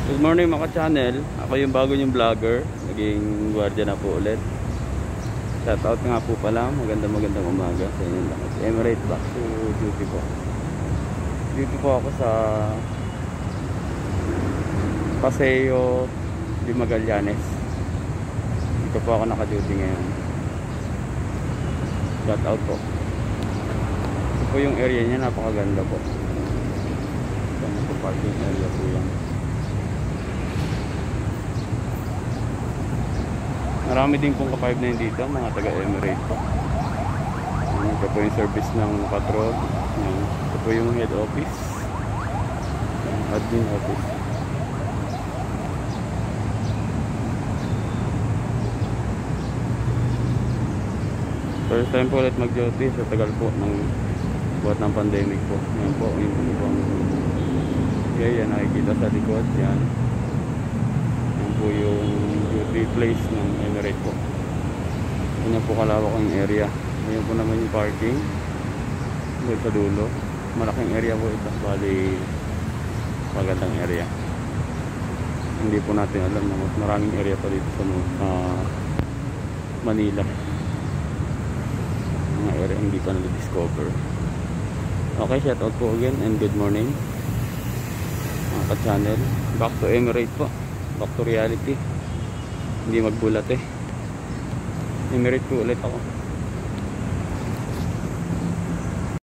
Good morning mga channel. Ako yung bago yung vlogger. Naging gwardiya na po ulit. Shoutout nga po pala. Magandang umaga sa inyo lahat. Emirates back to duty po. Dito po ako sa Paseo de Magallanes. Dito po ako naka-duty ngayon. Shoutout po. Ito po yung area niya. Napakaganda po. Ito po parking area po yan. Marami din pong ka-5-9 dito, mga taga-Emirates po. Ito po yung service ng patrol. Ito po yung head office, admin office. First time po ulit mag-duty sa tagal po ng buhat ng pandemic po. Yan po yung ibang yan nakikita sa likod. Yan po yung duty place ng Emirates po. Ganyan po kalawak ang area. Ganyan po naman yung parking doon sa dulo. Malaking area po ito. Bali magandang area. Hindi po natin alam na mas maraming area pa dito sa Manila. Mga area hindi pa na-discover. Okay, shout out po again and good morning mga ka-channel. Back to Emirates po. Back to reality. Hindi magbulat eh. Emirates po ulit ako.